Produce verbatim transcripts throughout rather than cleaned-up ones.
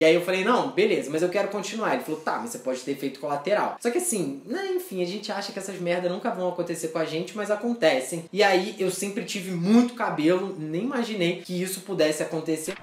E aí eu falei, não, beleza, mas eu quero continuar. Ele falou, tá, mas você pode ter efeito colateral. Só que assim, né, enfim, a gente acha que essas merdas nunca vão acontecer com a gente, mas acontecem. E aí eu sempre tive muito cabelo, nem imaginei que isso pudesse acontecer.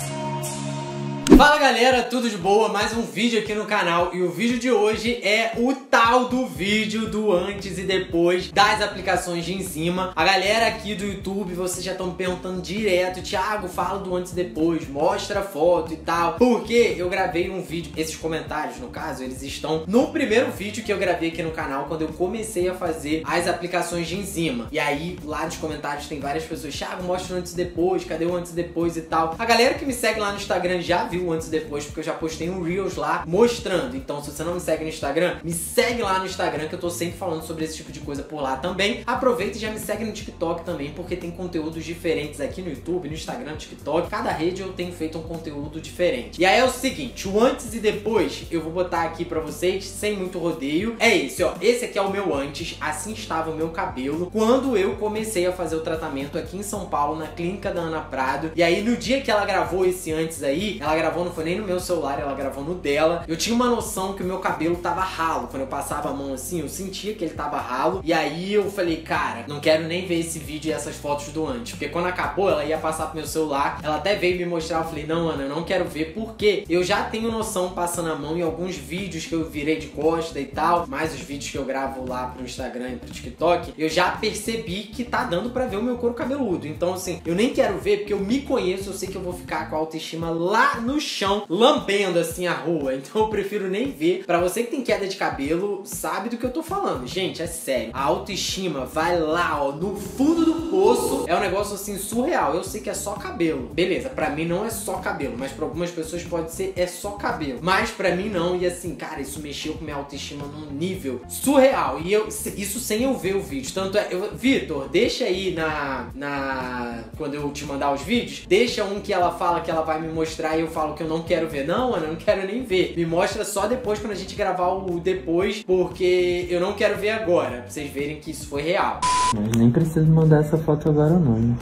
Fala galera, tudo de boa? Mais um vídeo aqui no canal e o vídeo de hoje é o tal do vídeo do antes e depois das aplicações de enzima. A galera aqui do YouTube, vocês já estão me perguntando direto, Thiago, fala do antes e depois, mostra a foto e tal, porque eu gravei um vídeo, esses comentários no caso, eles estão no primeiro vídeo que eu gravei aqui no canal, quando eu comecei a fazer as aplicações de enzima. E aí lá nos comentários tem várias pessoas, Thiago, mostra o antes e depois, cadê o antes e depois e tal. A galera que me segue lá no Instagram já viu antes e depois, porque eu já postei um Reels lá mostrando. Então, se você não me segue no Instagram, me segue lá no Instagram, que eu tô sempre falando sobre esse tipo de coisa por lá também. Aproveita e já me segue no TikTok também, porque tem conteúdos diferentes aqui no YouTube, no Instagram, no TikTok. Cada rede eu tenho feito um conteúdo diferente. E aí é o seguinte, o antes e depois eu vou botar aqui pra vocês, sem muito rodeio. É esse, ó. Esse aqui é o meu antes, assim estava o meu cabelo quando eu comecei a fazer o tratamento aqui em São Paulo, na clínica da Ana Prado. E aí, no dia que ela gravou esse antes aí, ela gravou, não foi nem no meu celular, ela gravou no dela. Eu tinha uma noção que o meu cabelo tava ralo. Quando eu passava a mão assim, eu sentia que ele tava ralo. E aí eu falei, cara, não quero nem ver esse vídeo e essas fotos do antes. Porque quando acabou, ela ia passar pro meu celular. Ela até veio me mostrar, eu falei, não, Ana, eu não quero ver, porque eu já tenho noção passando a mão em alguns vídeos que eu virei de costa e tal, mais os vídeos que eu gravo lá pro Instagram e pro TikTok, eu já percebi que tá dando pra ver o meu couro cabeludo. Então assim, eu nem quero ver, porque eu me conheço, eu sei que eu vou ficar com a autoestima lá no chão, lambendo assim a rua. Então eu prefiro nem ver. Pra você que tem queda de cabelo, sabe do que eu tô falando. Gente, é sério. A autoestima vai lá, ó, no fundo do poço. É um negócio assim surreal. Eu sei que é só cabelo. Beleza, pra mim não é só cabelo, mas pra algumas pessoas pode ser é só cabelo. Mas pra mim não. E assim, cara, isso mexeu com minha autoestima num nível surreal. E eu, isso sem eu ver o vídeo. Tanto é, eu, Vitor, deixa aí na, na... quando eu te mandar os vídeos, deixa um que ela fala que ela vai me mostrar e eu falo que eu não quero ver. Não, Ana, eu não quero nem ver. Me mostra só depois, quando a gente gravar o depois, porque eu não quero ver agora, pra vocês verem que isso foi real. Mas nem preciso mandar essa foto agora não, hein?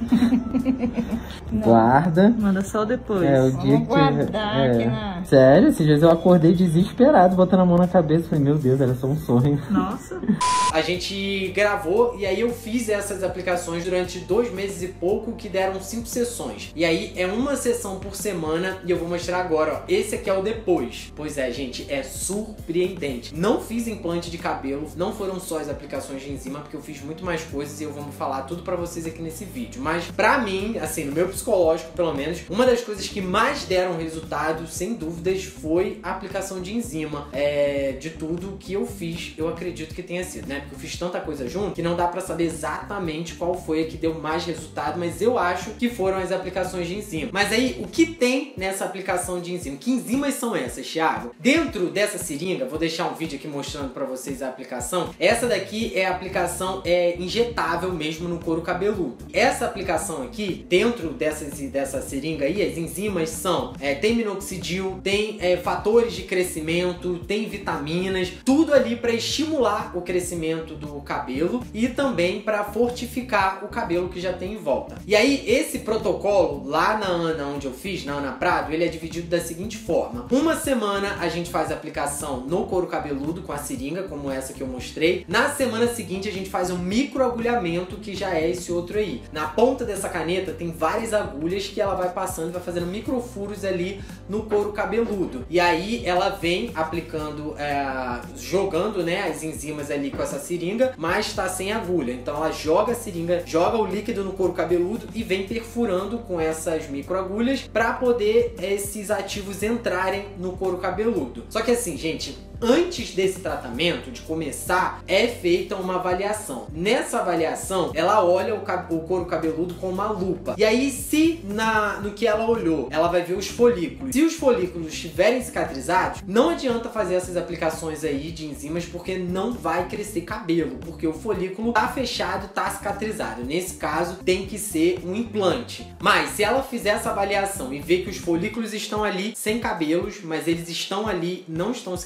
Guarda. Manda só depois. É, o Vamos dia que guardar é. aqui na... Sério, esses dias eu acordei desesperado, botando a mão na cabeça. Falei, meu Deus, era só um sonho. Nossa. A gente gravou e aí eu fiz essas aplicações durante dois meses e pouco, que deram cinco sessões. E aí é uma sessão por semana e eu vou mostrar agora, ó. Esse aqui é o depois. Pois é, gente, é surpreendente. Não fiz implante de cabelo, não foram só as aplicações de enzima, porque eu fiz muito mais coisas e eu vou falar tudo pra vocês aqui nesse vídeo. Mas pra mim, assim, no meu psicológico pelo menos, uma das coisas que mais deram resultado, sem dúvidas, foi a aplicação de enzima. É, de tudo que eu fiz, eu acredito que tenha sido, né? Porque eu fiz tanta coisa junto que não dá pra saber exatamente qual foi a que deu mais resultado, mas eu acho que foram as aplicações de enzima. Mas aí, o que tem nessa aplicação de enzima? Que enzimas são essas, Thiago? Dentro dessa seringa, vou deixar um vídeo aqui mostrando pra vocês a aplicação. Essa daqui é a aplicação é, injetável mesmo no couro cabeludo. Essa aplicação aqui, dentro dessas, dessa seringa aí, as enzimas são, é, tem minoxidil, tem é, fatores de crescimento, tem vitaminas, tudo ali para estimular o crescimento do cabelo e também para fortificar o cabelo que já tem em volta. E aí, esse protocolo, lá na Ana, onde eu fiz, na Ana Prado, ele é dividido da seguinte forma. Uma semana a gente faz a aplicação no couro cabeludo com a seringa, como essa que eu mostrei. Na semana seguinte a gente faz um microagulhamento, que já é esse outro aí. Na ponta dessa caneta tem várias agulhas que ela vai passando e vai fazendo microfuros ali no couro cabeludo. E aí ela vem aplicando, é, jogando, né, as enzimas ali com essa seringa, mas tá sem agulha. Então ela joga a seringa, joga o líquido no couro cabeludo e vem perfurando com essas microagulhas para poder esses ativos entrarem no couro cabeludo. Só que assim, gente, antes desse tratamento, de começar, é feita uma avaliação. Nessa avaliação, ela olha o, o couro cabeludo com uma lupa. E aí, se na, no que ela olhou, ela vai ver os folículos. Se os folículos estiverem cicatrizados, não adianta fazer essas aplicações aí de enzimas, porque não vai crescer cabelo, porque o folículo tá fechado, tá cicatrizado. Nesse caso, tem que ser um implante. Mas, se ela fizer essa avaliação e ver que os folículos estão ali sem cabelos, mas eles estão ali, não estão cicatrizados,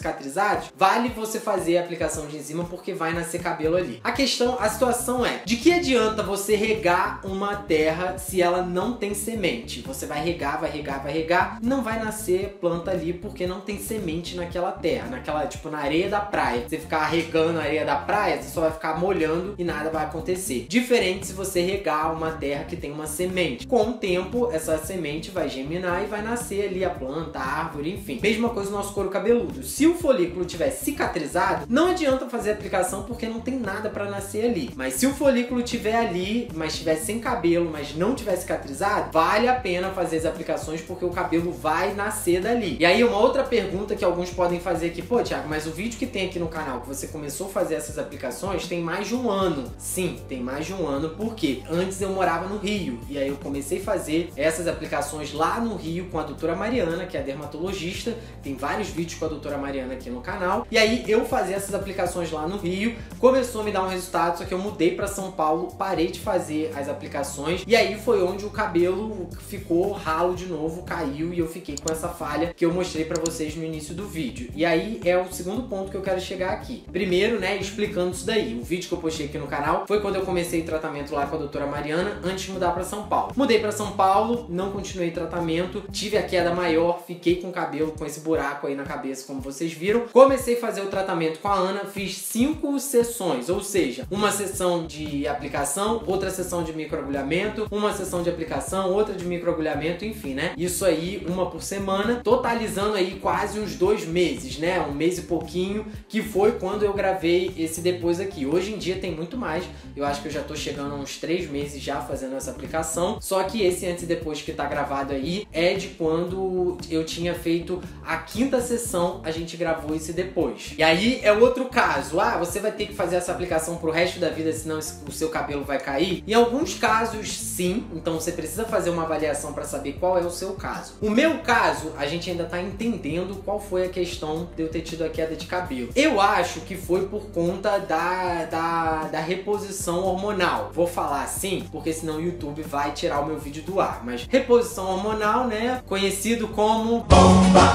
cicatrizados, vale você fazer a aplicação de enzima porque vai nascer cabelo ali. A questão, a situação é, de que adianta você regar uma terra se ela não tem semente? Você vai regar, vai regar, vai regar, não vai nascer planta ali porque não tem semente naquela terra, naquela, tipo, na areia da praia. Você ficar regando a areia da praia, você só vai ficar molhando e nada vai acontecer. Diferente se você regar uma terra que tem uma semente. Com o tempo, essa semente vai germinar e vai nascer ali a planta, a árvore, enfim. Mesma coisa no nosso couro cabeludo. Se o folículo tiver cicatrizado, não adianta fazer a aplicação porque não tem nada para nascer ali. Mas se o folículo tiver ali, mas tiver sem cabelo, mas não tiver cicatrizado, vale a pena fazer as aplicações porque o cabelo vai nascer dali. E aí uma outra pergunta que alguns podem fazer aqui, pô, Thiago, mas o vídeo que tem aqui no canal que você começou a fazer essas aplicações tem mais de um ano. Sim, tem mais de um ano, porque antes eu morava no Rio e aí eu comecei a fazer essas aplicações lá no Rio com a doutora Mariana, que é a dermatologista. Tem vários vídeos com a doutora Mariana aqui no canal. E aí eu fazia essas aplicações lá no Rio, começou a me dar um resultado, só que eu mudei para São Paulo, parei de fazer as aplicações e aí foi onde o cabelo ficou ralo de novo, caiu e eu fiquei com essa falha que eu mostrei para vocês no início do vídeo. E aí é o segundo ponto que eu quero chegar aqui. Primeiro, né, explicando isso daí. O vídeo que eu postei aqui no canal foi quando eu comecei o tratamento lá com a doutora Mariana antes de mudar para São Paulo. Mudei para São Paulo, não continuei tratamento, tive a queda maior, fiquei com o cabelo com esse buraco aí na cabeça, como vocês viram. Comecei a fazer o tratamento com a Ana, fiz cinco sessões, ou seja, uma sessão de aplicação, outra sessão de microagulhamento, uma sessão de aplicação, outra de microagulhamento, enfim, né? Isso aí, uma por semana, totalizando aí quase uns dois meses, né? Um mês e pouquinho, que foi quando eu gravei esse depois aqui. Hoje em dia tem muito mais, eu acho que eu já tô chegando a uns três meses já fazendo essa aplicação, só que esse antes e depois que tá gravado aí é de quando eu tinha feito a quinta sessão, a gente gravou esse depois. E aí é outro caso, ah, você vai ter que fazer essa aplicação pro resto da vida, senão o seu cabelo vai cair? Em alguns casos, sim, então você precisa fazer uma avaliação para saber qual é o seu caso. O meu caso, a gente ainda tá entendendo qual foi a questão de eu ter tido a queda de cabelo. Eu acho que foi por conta da, da, da reposição hormonal. Vou falar assim, porque senão o YouTube vai tirar o meu vídeo do ar, mas reposição hormonal, né, conhecido como bomba.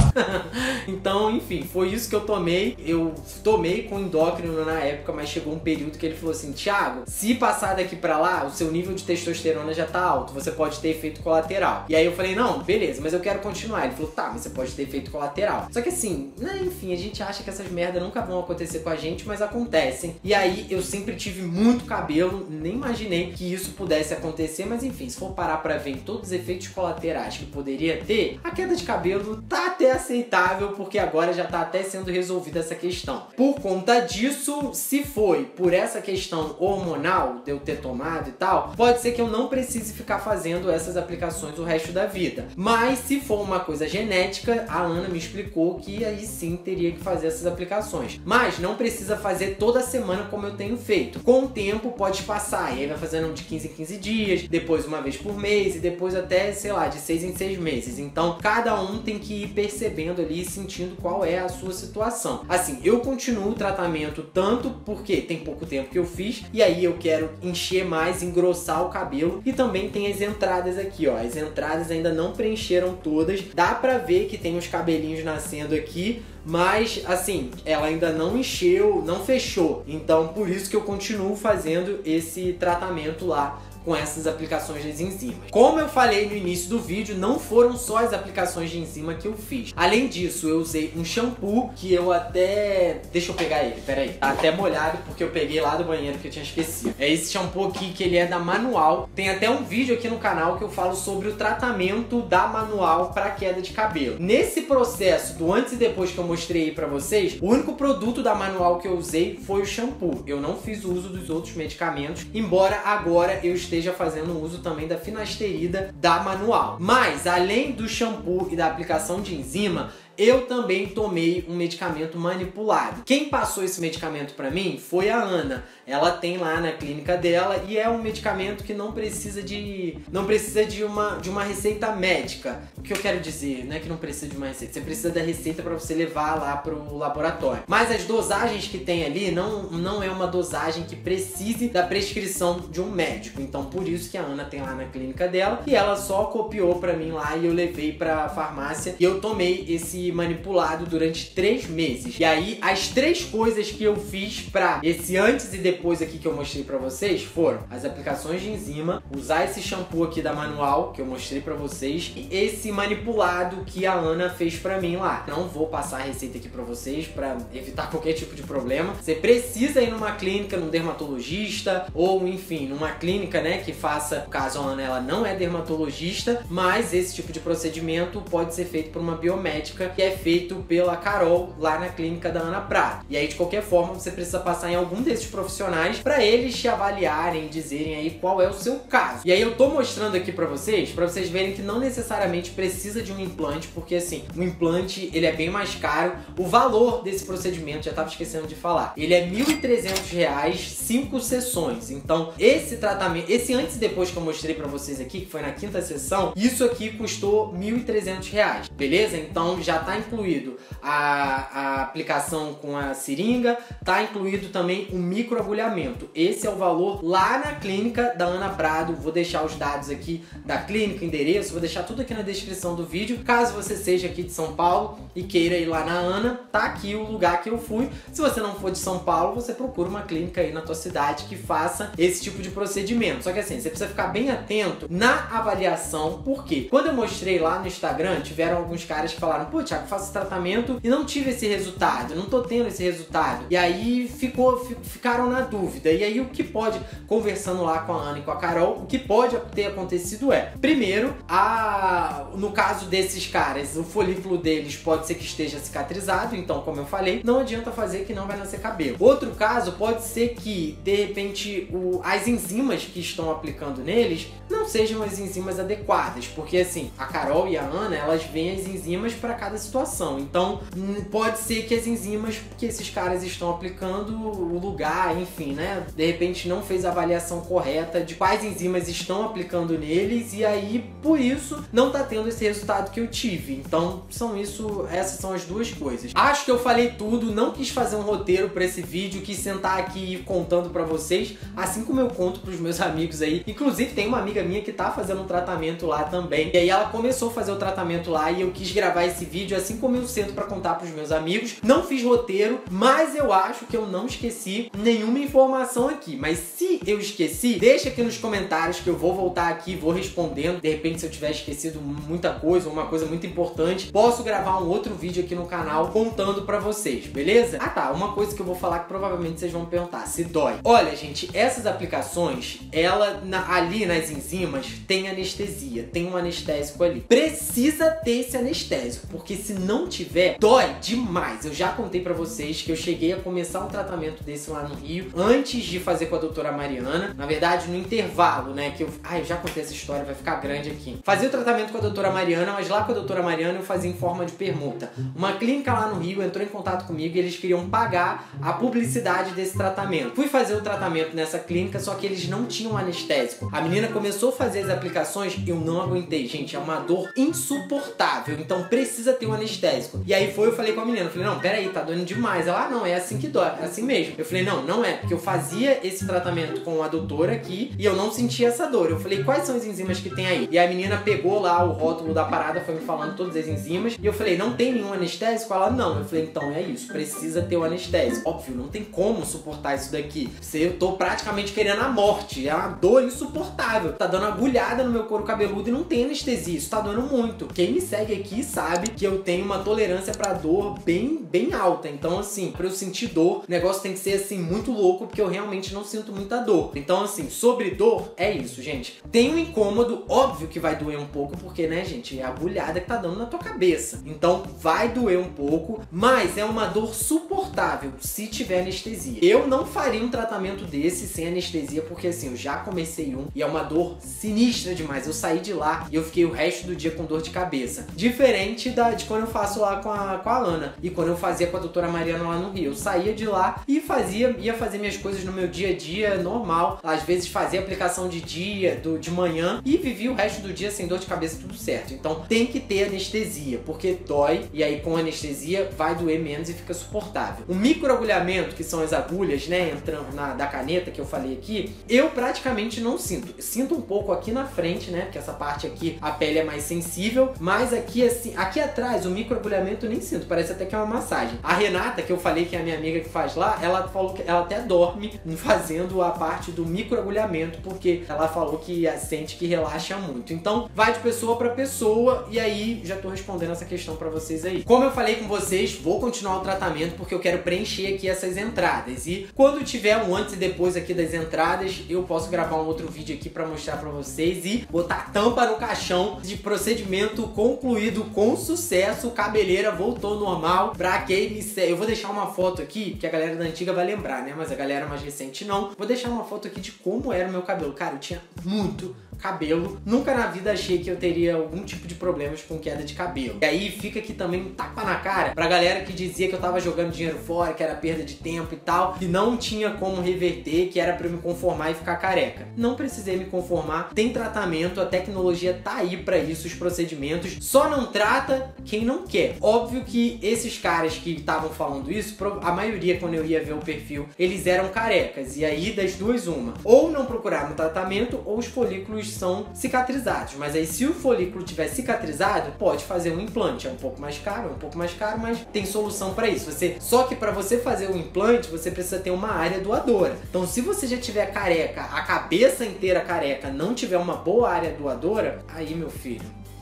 Então, enfim, foi isso que eu tomei. Eu tomei com endócrino na época, mas chegou um período que ele falou assim, Thiago, se passar daqui pra lá, o seu nível de testosterona já tá alto, você pode ter efeito colateral. E aí eu falei, não, beleza, mas eu quero continuar. Ele falou, tá, mas você pode ter efeito colateral. Só que assim, né, enfim, a gente acha que essas merdas nunca vão acontecer com a gente, mas acontecem. E aí eu sempre tive muito cabelo, nem imaginei que isso pudesse acontecer, mas enfim, se for parar pra ver em todos os efeitos colaterais que poderia ter, a queda de cabelo tá até aceitável, porque agora já tá até sendo resolvida essa questão. Por conta disso, se foi por essa questão hormonal de eu ter tomado e tal, pode ser que eu não precise ficar fazendo essas aplicações o resto da vida. Mas se for uma coisa genética, a Ana me explicou que aí sim teria que fazer essas aplicações. Mas não precisa fazer toda semana como eu tenho feito. Com o tempo pode passar, e aí vai fazendo de quinze em quinze dias, depois uma vez por mês e depois até, sei lá, de seis em seis meses. Então cada um tem que ir percebendo ali, sentindo qual é a sua situação. Assim, eu continuo o tratamento tanto porque tem pouco tempo que eu fiz e aí eu quero encher mais, engrossar o cabelo, e também tem as entradas aqui, ó. As entradas ainda não preencheram todas, dá pra ver que tem uns cabelinhos nascendo aqui, mas assim, ela ainda não encheu, não fechou. Então por isso que eu continuo fazendo esse tratamento lá com essas aplicações das enzimas. Como eu falei no início do vídeo, não foram só as aplicações de enzima que eu fiz. Além disso, eu usei um shampoo que eu até... Deixa eu pegar ele, peraí. Tá até molhado porque eu peguei lá do banheiro que eu tinha esquecido. É esse shampoo aqui que ele é da Manual. Tem até um vídeo aqui no canal que eu falo sobre o tratamento da Manual para queda de cabelo. Nesse processo do antes e depois que eu mostrei aí pra vocês, o único produto da Manual que eu usei foi o shampoo. Eu não fiz uso dos outros medicamentos, embora agora eu esteja esteja fazendo uso também da finasterida da Manual. Mas, além do shampoo e da aplicação de enzima, eu também tomei um medicamento manipulado. Quem passou esse medicamento pra mim foi a Ana. Ela tem lá na clínica dela e é um medicamento que não precisa de não precisa de uma, de uma receita médica. O que eu quero dizer, não é que não precisa de uma receita, você precisa da receita para você levar lá pro laboratório. Mas as dosagens que tem ali não, não é uma dosagem que precise da prescrição de um médico. Então por isso que a Ana tem lá na clínica dela e ela só copiou pra mim lá e eu levei pra farmácia e eu tomei esse aqui manipulado durante três meses. E aí, as três coisas que eu fiz pra esse antes e depois aqui que eu mostrei pra vocês foram as aplicações de enzima, usar esse shampoo aqui da Manual, que eu mostrei pra vocês, e esse manipulado que a Ana fez pra mim lá. Não vou passar a receita aqui pra vocês pra evitar qualquer tipo de problema. Você precisa ir numa clínica, num dermatologista, ou enfim, numa clínica, né, que faça, no caso a Ana, ela não é dermatologista, mas esse tipo de procedimento pode ser feito por uma biomédica, que é feito pela Carol, lá na clínica da Ana Prado. E aí, de qualquer forma, você precisa passar em algum desses profissionais pra eles te avaliarem, dizerem aí qual é o seu caso. E aí eu tô mostrando aqui pra vocês, pra vocês verem que não necessariamente precisa de um implante, porque assim, o implante, ele é bem mais caro. O valor desse procedimento, já tava esquecendo de falar, ele é mil e trezentos reais, cinco sessões. Então, esse tratamento, esse antes e depois que eu mostrei pra vocês aqui, que foi na quinta sessão, isso aqui custou mil e trezentos reais, beleza? Então, já tá incluído a, a aplicação com a seringa, tá incluído também o microagulhamento. Esse é o valor lá na clínica da Ana Prado. Vou deixar os dados aqui da clínica, endereço, vou deixar tudo aqui na descrição do vídeo. Caso você seja aqui de São Paulo e queira ir lá na Ana, tá aqui o lugar que eu fui. Se você não for de São Paulo, você procura uma clínica aí na tua cidade que faça esse tipo de procedimento. Só que assim, você precisa ficar bem atento na avaliação, porque quando eu mostrei lá no Instagram, tiveram alguns caras que falaram: pô, Thiago, faço esse tratamento e não tive esse resultado, não tô tendo esse resultado. E aí ficou, ficaram na dúvida. E aí o que pode, conversando lá com a Ana e com a Carol, o que pode ter acontecido é, primeiro, a, no caso desses caras, o folículo deles pode ser que esteja cicatrizado, então, como eu falei, não adianta fazer que não vai nascer cabelo. Outro caso pode ser que, de repente, o, as enzimas que estão aplicando neles não sejam as enzimas adequadas, porque assim, a Carol e a Ana, elas veem as enzimas para cada situação. Então, pode ser que as enzimas que esses caras estão aplicando, o lugar, enfim, né, de repente não fez a avaliação correta de quais enzimas estão aplicando neles, e aí, por isso, não tá tendo esse resultado que eu tive. Então, são isso, essas são as duas coisas. Acho que eu falei tudo, não quis fazer um roteiro pra esse vídeo, quis sentar aqui contando pra vocês, assim como eu conto pros meus amigos aí. Inclusive, tem uma amiga minha que tá fazendo um tratamento lá também, e aí ela começou a fazer o tratamento lá, e eu quis gravar esse vídeo assim como eu sento pra contar pros meus amigos. Não fiz roteiro, mas eu acho que eu não esqueci nenhuma informação aqui. Mas se eu esqueci, deixa aqui nos comentários que eu vou voltar aqui, vou respondendo. De repente, se eu tiver esquecido muita coisa, uma coisa muito importante, posso gravar um outro vídeo aqui no canal contando pra vocês, beleza? Ah tá, uma coisa que eu vou falar que provavelmente vocês vão perguntar, se dói. Olha, gente, essas aplicações, ela na, ali nas enzimas tem anestesia, tem um anestésico ali. Precisa ter esse anestésico, porque se não tiver, dói demais. Eu já contei pra vocês que eu cheguei a começar um tratamento desse lá no Rio, antes de fazer com a doutora Mariana. Na verdade, no intervalo, né, que eu... Ai, eu já contei essa história, vai ficar grande aqui. Fazia o tratamento com a doutora Mariana, mas lá com a doutora Mariana eu fazia em forma de permuta. Uma clínica lá no Rio entrou em contato comigo e eles queriam pagar a publicidade desse tratamento. Fui fazer o tratamento nessa clínica, só que eles não tinham anestésico. A menina começou a fazer as aplicações, eu não aguentei, gente, é uma dor insuportável, então precisa ter um anestésico. E aí foi, eu falei com a menina, eu falei, não, peraí, tá doendo demais. Ela, ah, não, é assim que dói, é assim mesmo. Eu falei, não, não é, porque eu fazia esse tratamento com a doutora aqui e eu não sentia essa dor. Eu falei, quais são as enzimas que tem aí? E a menina pegou lá o rótulo da parada, foi me falando todas as enzimas, e eu falei, não tem nenhum anestésico? Ela, não. Eu falei, então é isso, precisa ter o anestésico. Óbvio, não tem como suportar isso daqui. Eu tô praticamente querendo a morte, é uma dor insuportável. Tá dando agulhada no meu couro cabeludo e não tem anestesia, isso tá doendo muito. Quem me segue aqui sabe que eu tenho uma tolerância pra dor bem, bem alta. Então, assim, pra eu sentir dor, o negócio tem que ser, assim, muito louco, porque eu realmente não sinto muita dor. Então, assim, sobre dor, é isso, gente. Tem um incômodo, óbvio que vai doer um pouco, porque, né, gente, é a agulhada que tá dando na tua cabeça. Então, vai doer um pouco, mas é uma dor suportável se tiver anestesia. Eu não faria um tratamento desse sem anestesia, porque, assim, eu já comecei um e é uma dor sinistra demais. Eu saí de lá e eu fiquei o resto do dia com dor de cabeça. Diferente da, de quando eu faço lá com a, com a Ana e quando eu fazia com a doutora Mariana lá no Rio. Eu saía de lá e fazia, ia fazer minhas coisas no meu dia a dia normal. Às vezes fazia aplicação de dia, do, de manhã, e vivia o resto do dia sem dor de cabeça, tudo certo. Então tem que ter anestesia, porque dói, e aí com anestesia vai doer menos e fica suportável. O microagulhamento, que são as agulhas, né, entrando na da caneta que eu falei aqui, eu praticamente não sinto. Eu sinto um pouco aqui na frente, né, porque essa parte aqui a pele é mais sensível, mas aqui assim, aqui atrás Aliás, o microagulhamento eu nem sinto, parece até que é uma massagem. A Renata, que eu falei que é a minha amiga que faz lá, ela falou que ela até dorme fazendo a parte do microagulhamento, porque ela falou que sente que relaxa muito. Então, vai de pessoa pra pessoa, e aí já tô respondendo essa questão pra vocês aí. Como eu falei com vocês, vou continuar o tratamento porque eu quero preencher aqui essas entradas. E quando tiver um antes e depois aqui das entradas, eu posso gravar um outro vídeo aqui pra mostrar pra vocês e botar tampa no caixão de procedimento concluído com sucesso. Cabeleira voltou normal. Pra quem me segue, eu vou deixar uma foto aqui, que a galera da antiga vai lembrar, né? Mas a galera mais recente não. Vou deixar uma foto aqui de como era o meu cabelo. Cara, eu tinha muito cabelo. Nunca na vida achei que eu teria algum tipo de problemas com queda de cabelo. E aí fica aqui também um tapa na cara pra galera que dizia que eu tava jogando dinheiro fora, que era perda de tempo e tal, que não tinha como reverter, que era pra eu me conformar e ficar careca. Não precisei me conformar, tem tratamento, a tecnologia tá aí pra isso, os procedimentos. Só não trata quem não quer. Óbvio que esses caras que estavam falando isso, a maioria, quando eu ia ver o perfil, eles eram carecas. E aí, das duas, uma. Ou não procuraram tratamento, ou os folículos são cicatrizados. Mas aí, se o folículo tiver cicatrizado, pode fazer um implante. É um pouco mais caro, é um pouco mais caro, mas tem solução para isso. Você, só que para você fazer o implante, você precisa ter uma área doadora. Então, se você já tiver careca, a cabeça inteira careca, não tiver uma boa área doadora, aí, meu filho,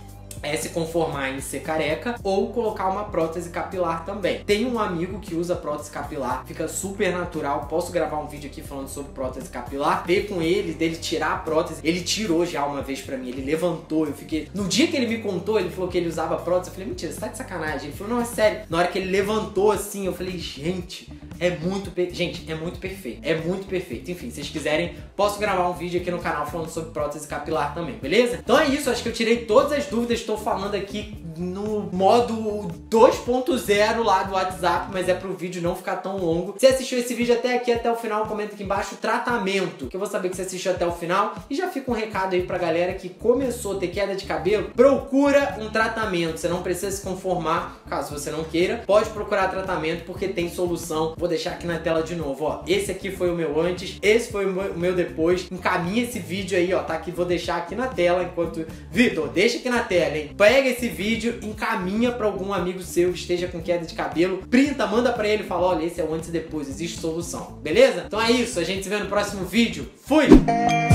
é se conformar em ser careca ou colocar uma prótese capilar também. Tem um amigo que usa prótese capilar, fica super natural. Posso gravar um vídeo aqui falando sobre prótese capilar, ver com ele, dele tirar a prótese. Ele tirou já uma vez pra mim, ele levantou, eu fiquei... No dia que ele me contou, ele falou que ele usava prótese, eu falei, mentira, você tá de sacanagem? Ele falou, não, é sério. Na hora que ele levantou assim, eu falei, gente... É muito, per... gente, é muito perfeito. É muito perfeito. Enfim, se vocês quiserem, posso gravar um vídeo aqui no canal falando sobre prótese capilar também, beleza? Então é isso, acho que eu tirei todas as dúvidas. Estou falando aqui no modo dois ponto zero lá do WhatsApp, mas é pro vídeo não ficar tão longo. Se assistiu esse vídeo até aqui, até o final, comenta aqui embaixo tratamento, que eu vou saber que você assistiu até o final. E já fica um recado aí pra galera que começou a ter queda de cabelo, procura um tratamento. Você não precisa se conformar, caso você não queira. Pode procurar tratamento, porque tem solução. Vou deixar aqui na tela de novo, ó. Esse aqui foi o meu antes, esse foi o meu depois. Encaminha esse vídeo aí, ó, tá aqui, vou deixar aqui na tela enquanto... Vitor, deixa aqui na tela, hein? Pega esse vídeo, encaminha pra algum amigo seu que esteja com queda de cabelo, printa, manda pra ele e fala, olha, esse é o antes e depois, existe solução, beleza? Então é isso, a gente se vê no próximo vídeo. Fui!